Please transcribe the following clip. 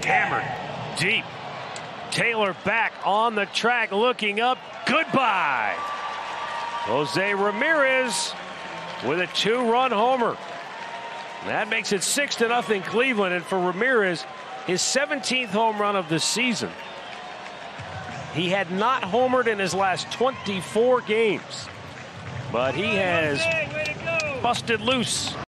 Hammered deep. Taylor back on the track, looking up. Goodbye. José Ramírez with a 2-run homer. That makes it 6-0 Cleveland, and for Ramirez, his 17th home run of the season. He had not homered in his last 24 games, but he has busted loose.